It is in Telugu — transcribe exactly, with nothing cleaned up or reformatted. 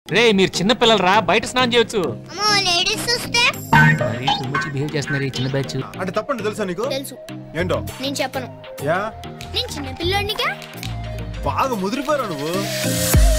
రే మీరు చిన్న పిల్లలరా, బయట స్నానం చేయొచ్చు. బిహేవ్ చేస్తున్నారు ఈ చిన్న బ్యాచ్. అంటే తప్పండి తెలుసా నీకు? తెలుసు. ఏంటో? నేను చెప్పను. యా నేను చిన్న పిల్లోడినిగా. బాగా ముదిరిపోయావు నువ్వు.